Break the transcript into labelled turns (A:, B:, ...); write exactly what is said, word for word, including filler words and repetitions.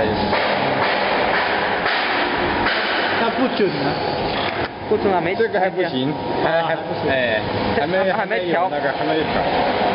A: 也是。
B: 那不准啊？
C: 不准啊，没
A: 这个还不行，还还不行，哎，还没
C: 还没调
A: 那个还没调。